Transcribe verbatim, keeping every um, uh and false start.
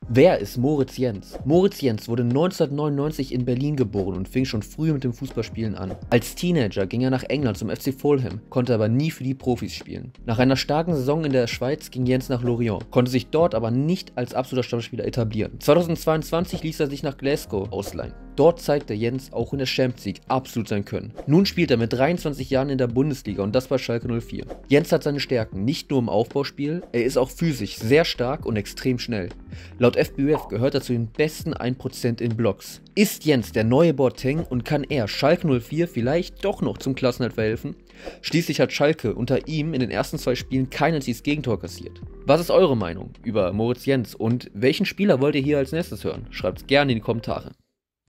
Wer ist Moritz Jens? Moritz Jens wurde neunzehnhundertneunundneunzig in Berlin geboren und fing schon früh mit dem Fußballspielen an. Als Teenager ging er nach England zum F C Fulham, konnte aber nie für die Profis spielen. Nach einer starken Saison in der Schweiz ging Jens nach Lorient, konnte sich dort aber nicht als absoluter Stammspieler etablieren. zweitausendzweiundzwanzig ließ er sich nach Glasgow ausleihen. Dort zeigte Jens auch in der Champions League absolut sein Können. Nun spielt er mit dreiundzwanzig Jahren in der Bundesliga und das bei Schalke null vier. Jens hat seine Stärken nicht nur im Aufbauspiel, er ist auch physisch sehr stark und extrem schnell. Laut F B U F gehört er zu den besten ein Prozent in Blocks. Ist Jens der neue Boateng und kann er Schalke null vier vielleicht doch noch zum Klassenerhalt verhelfen? Schließlich hat Schalke unter ihm in den ersten zwei Spielen kein einziges Gegentor kassiert. Was ist eure Meinung über Moritz Jens und welchen Spieler wollt ihr hier als nächstes hören? Schreibt es gerne in die Kommentare.